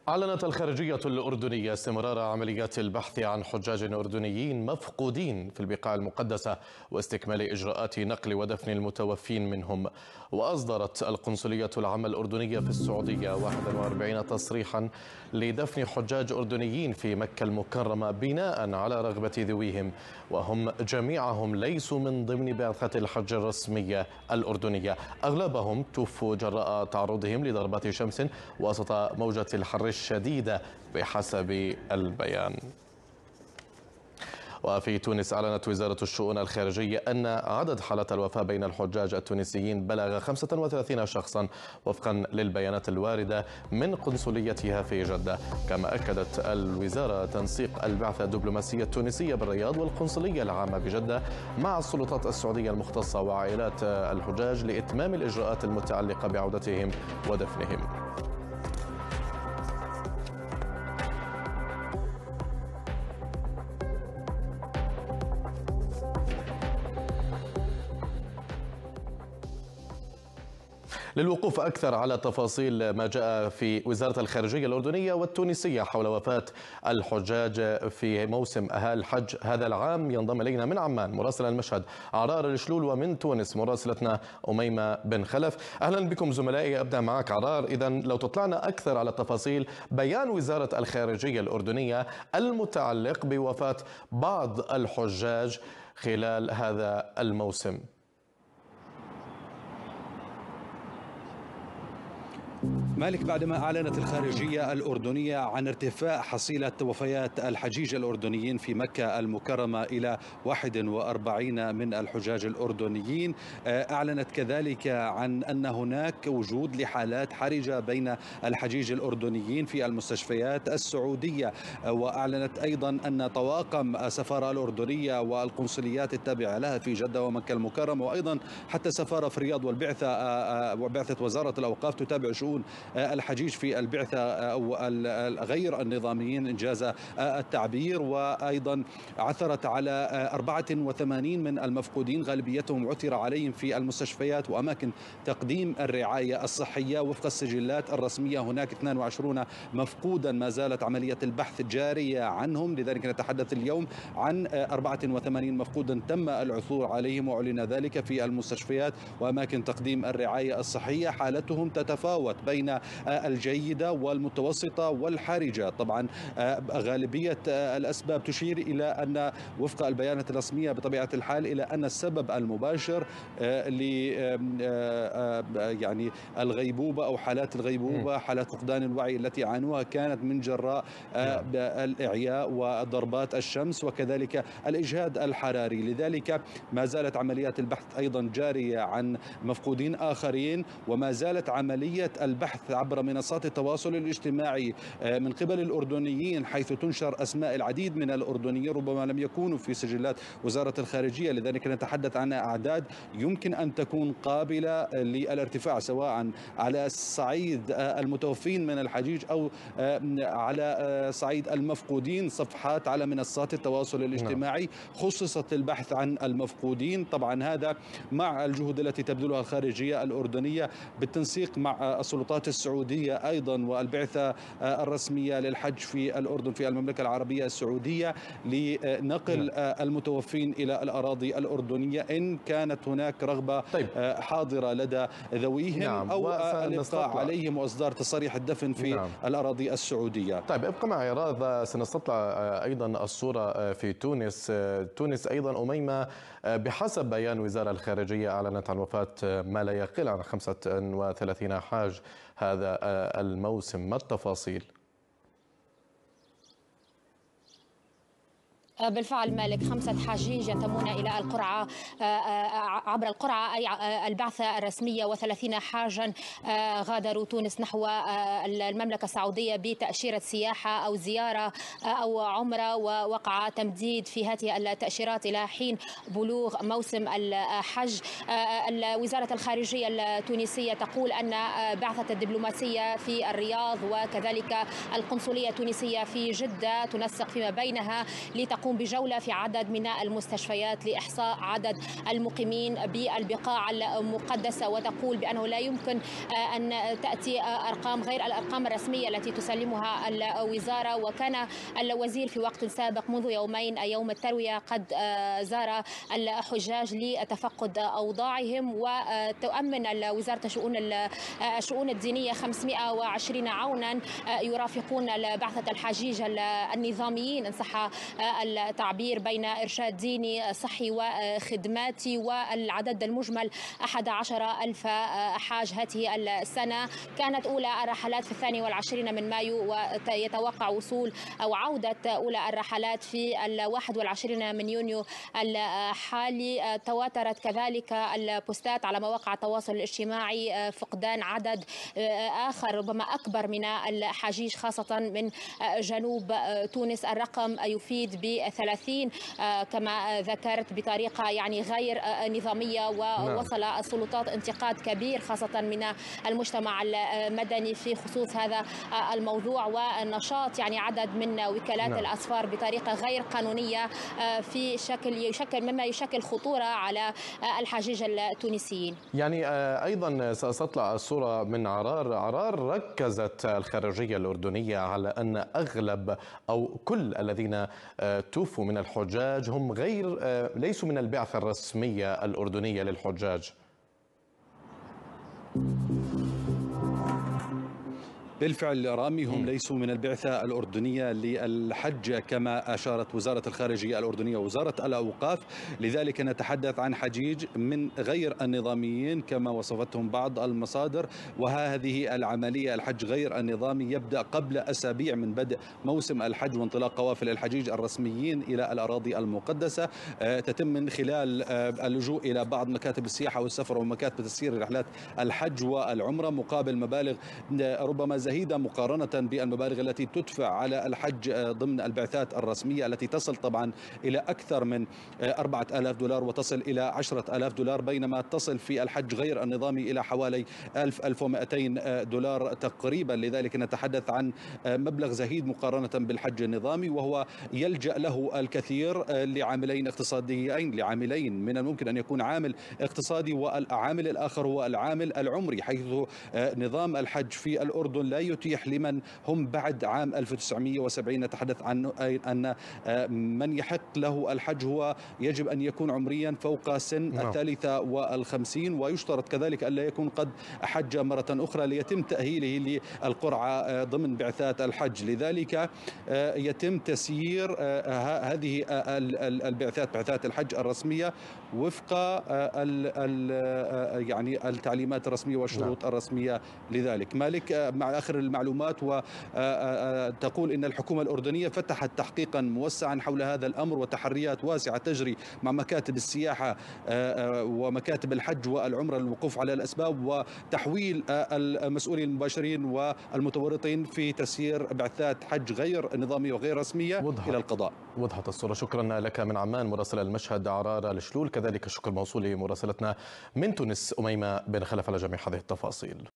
أعلنت الخارجية الأردنية استمرار عمليات البحث عن حجاج أردنيين مفقودين في البقاع المقدسة واستكمال إجراءات نقل ودفن المتوفين منهم. وأصدرت القنصلية العامة الأردنية في السعودية 41 تصريحا لدفن حجاج أردنيين في مكة المكرمة بناء على رغبة ذويهم، وهم جميعهم ليسوا من ضمن بعثة الحج الرسمية الأردنية. أغلبهم توفوا جراء تعرضهم لضربات شمس وسط موجة الحر الشديدة بحسب البيان. وفي تونس أعلنت وزارة الشؤون الخارجية أن عدد حالات الوفاة بين الحجاج التونسيين بلغ 35 شخصا وفقا للبيانات الواردة من قنصليتها في جدة. كما أكدت الوزارة تنسيق البعثة الدبلوماسية التونسية بالرياض والقنصلية العامة بجدة مع السلطات السعودية المختصة وعائلات الحجاج لإتمام الإجراءات المتعلقة بعودتهم ودفنهم. للوقوف أكثر على تفاصيل ما جاء في وزارة الخارجية الأردنية والتونسية حول وفاة الحجاج في موسم الحج هذا العام، ينضم إلينا من عمان مراسل المشهد عرار الشلول، ومن تونس مراسلتنا أميمة بن خلف. أهلا بكم زملائي. أبدأ معك عرار. إذا لو تطلعنا أكثر على تفاصيل بيان وزارة الخارجية الأردنية المتعلق بوفاة بعض الحجاج خلال هذا الموسم. مالك، بعدما أعلنت الخارجية الأردنية عن ارتفاع حصيلة وفيات الحجيج الأردنيين في مكة المكرمة إلى 41 من الحجاج الأردنيين، أعلنت كذلك عن أن هناك وجود لحالات حرجة بين الحجيج الأردنيين في المستشفيات السعودية. وأعلنت أيضا أن طواقم السفارة الأردنية والقنصليات التابعة لها في جدة ومكة المكرمة، وأيضا حتى السفارة في الرياض وبعثة وزارة الأوقاف تتابع شؤون الحجيج في البعثة أو غير النظاميين إنجاز التعبير. وأيضا عثرت على 84 من المفقودين، غالبيتهم عثر عليهم في المستشفيات وأماكن تقديم الرعاية الصحية. وفق السجلات الرسمية هناك 22 مفقودا ما زالت عملية البحث جارية عنهم، لذلك نتحدث اليوم عن 84 مفقودا تم العثور عليهم وأعلن ذلك في المستشفيات وأماكن تقديم الرعاية الصحية. حالتهم تتفاوت بين الجيدة والمتوسطة والحرجة. طبعا غالبية الأسباب تشير إلى أن وفق البيانات الرسمية بطبيعة الحال إلى أن السبب المباشر ل يعني الغيبوبة أو حالات الغيبوبة، حالات فقدان الوعي التي عانوها، كانت من جراء الإعياء وضربات الشمس وكذلك الإجهاد الحراري. لذلك ما زالت عمليات البحث أيضا جارية عن مفقودين آخرين، وما زالت عملية البحث عبر منصات التواصل الاجتماعي من قبل الأردنيين، حيث تنشر أسماء العديد من الأردنيين ربما لم يكونوا في سجلات وزارة الخارجية. لذلك نتحدث عن أعداد يمكن أن تكون قابلة للارتفاع، سواء على صعيد المتوفين من الحجيج أو على صعيد المفقودين. صفحات على منصات التواصل الاجتماعي خصصت للبحث عن المفقودين. طبعا هذا مع الجهود التي تبذلها الخارجية الأردنية بالتنسيق مع السلطات السعودية أيضا والبعثة الرسمية للحج في الأردن في المملكة العربية السعودية لنقل المتوفين إلى الأراضي الأردنية إن كانت هناك رغبة حاضرة لدى ذويهم أو الإبقاء عليهم وإصدار تصاريح الدفن في الأراضي السعودية. طيب ابقى معي راض، سنستطلع أيضا الصورة في تونس. تونس أيضا أميمة بحسب بيان وزارة الخارجية أعلنت عن وفاة ما لا يقل عن 35 حاج هذا الموسم. ما التفاصيل؟ بالفعل مالك، 5 حجيج ينتمون إلى القرعة عبر القرعة أي البعثة الرسمية، و30 حاجا غادروا تونس نحو المملكة السعودية بتأشيرة سياحة أو زيارة أو عمرة، ووقع تمديد في هذه التأشيرات إلى حين بلوغ موسم الحج. وزارة الخارجية التونسية تقول أن بعثة الدبلوماسية في الرياض وكذلك القنصلية التونسية في جدة تنسق فيما بينها لتقوم تقوم بجولة في عدد من المستشفيات لإحصاء عدد المقيمين بالبقاع المقدسة، وتقول بأنه لا يمكن أن تأتي أرقام غير الأرقام الرسمية التي تسلمها الوزارة. وكان الوزير في وقت سابق منذ يومين يوم التروية قد زار الحجاج لتفقد أوضاعهم، وتؤمن وزارة الشؤون الدينية 520 عونا يرافقون بعثة الحجيج النظاميين إن صح التعبير بين إرشاد ديني صحي وخدماتي، والعدد المجمل 11,000 حاج هذه السنة. كانت أولى الرحلات في 22 من مايو، ويتوقع وصول أو عودة أولى الرحلات في 21 من يونيو الحالي. تواترت كذلك البوستات على مواقع التواصل الاجتماعي فقدان عدد آخر ربما أكبر من الحجيج خاصة من جنوب تونس. الرقم يفيد ب30 كما ذكرت بطريقة يعني غير نظامية، ووصل السلطات انتقاد كبير خاصة من المجتمع المدني في خصوص هذا الموضوع، ونشاط يعني عدد من وكالات الأسفار بطريقة غير قانونية في مما يشكل خطورة على الحجيج التونسيين. يعني أيضا ستطلع الصورة من عرار ركزت الخارجية الأردنية على أن أغلب أو كل الذين توفوا من الحجاج هم ليسوا من البعثة الرسمية الأردنية للحجاج. بالفعل رامي، هم ليسوا من البعثة الأردنية للحج كما أشارت وزارة الخارجية الأردنية ووزارة الأوقاف. لذلك نتحدث عن حجيج من غير النظاميين كما وصفتهم بعض المصادر. وهذه العملية الحج غير النظامي يبدأ قبل أسابيع من بدء موسم الحج وانطلاق قوافل الحجيج الرسميين إلى الأراضي المقدسة. تتم من خلال اللجوء إلى بعض مكاتب السياحة والسفر ومكاتب تسيير رحلات الحج والعمرة مقابل مبالغ ربما زهيدة مقارنة بالمبالغ التي تدفع على الحج ضمن البعثات الرسمية التي تصل طبعا إلى أكثر من 4,000 دولار وتصل إلى 10,000 دولار، بينما تصل في الحج غير النظامي إلى حوالي 1,200 دولار تقريبا. لذلك نتحدث عن مبلغ زهيد مقارنة بالحج النظامي، وهو يلجأ له الكثير لعاملين اقتصاديين، لعاملين من الممكن أن يكون عامل اقتصادي والعامل الآخر هو العامل العمري، حيث نظام الحج في الأردن لا يتيح لمن هم بعد عام 1970. نتحدث عن أن من يحق له الحج هو يجب أن يكون عمريا فوق سن 53، ويشترط كذلك أن لا يكون قد حج مرة أخرى ليتم تأهيله للقرعة ضمن بعثات الحج. لذلك يتم تسيير هذه البعثات، بعثات الحج الرسمية، وفق يعني التعليمات الرسمية والشروط الرسمية. لذلك مالك مع آخر المعلومات وتقول إن الحكومة الأردنية فتحت تحقيقا موسعا حول هذا الأمر، وتحريات واسعة تجري مع مكاتب السياحة ومكاتب الحج والعمرة للوقوف على الأسباب وتحويل المسؤولين المباشرين والمتورطين في تسيير بعثات حج غير نظامية وغير رسمية إلى القضاء. وضحت الصورة. شكرا لك من عمان مراسل المشهد عرار الشلول، كذلك الشكر موصول لمراسلتنا من تونس أميمة بن خلف على جميع هذه التفاصيل.